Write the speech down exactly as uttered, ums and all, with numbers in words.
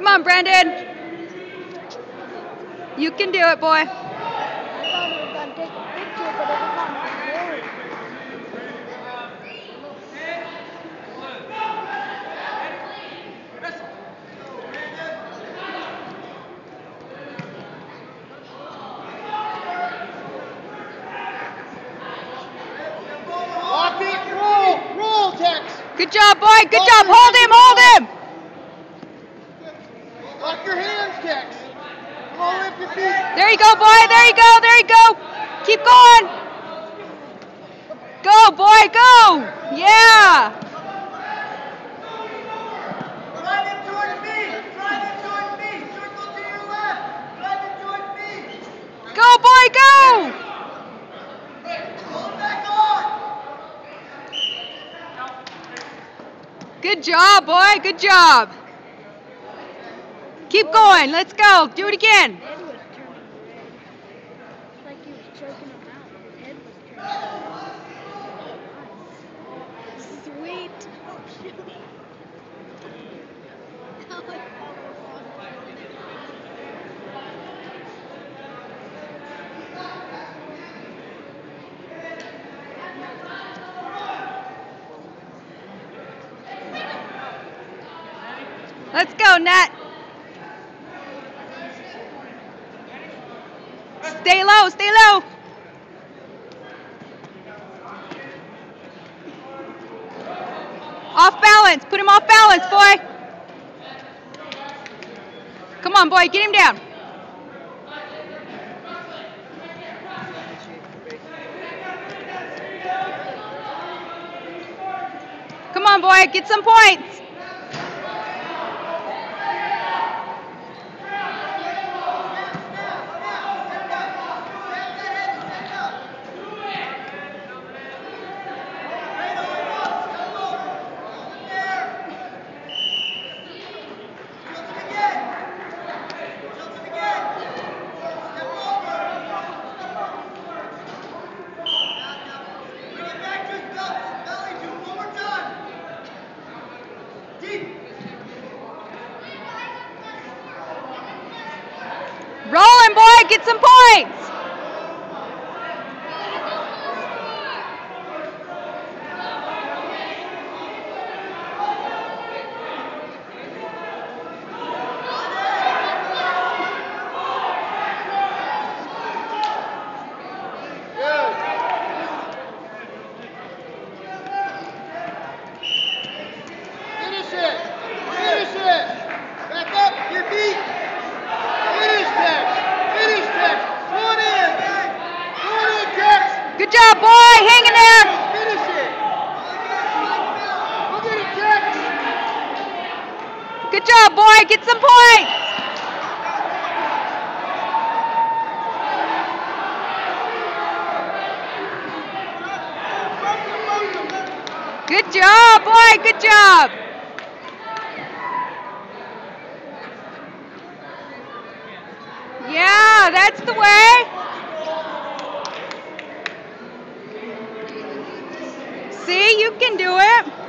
Come on, Brandon. You can do it, boy. I thought we were going to take a picture, but it was on my board. Lock it, roll, roll, Tex. Good job, boy. Good job. Hold him, hold him. Lock your hands, Tex. Come on, lift your feet. There you go, boy. There you go. There you go. Keep going. Go, boy. Go. Yeah. Drive it towards me. Drive it towards me. Circle to your left. Drive it towards me. Go, boy. Go. Hold back on. Good job, boy. Good job. Keep going. Let's go. Do it again. His head was turning red. It's like he was choking him out. His head was turning red. Sweet. Oh, shoot. That was Let's go, Nat. Stay low. Stay low. Off balance. Put him off balance, boy. Come on, boy. Get him down. Come on, boy. Get some points. Rolling, boy. Get some points. Finish it. Finish it. Back up your feet. Finish, Tex. Finish, Tex. One in. One in, Tex. Good job, boy. Hang in there. Finish it. Go get it, Tex. Good job, boy. Get some points. Good job, boy. Good job. Yeah, that's the way. See, you can do it.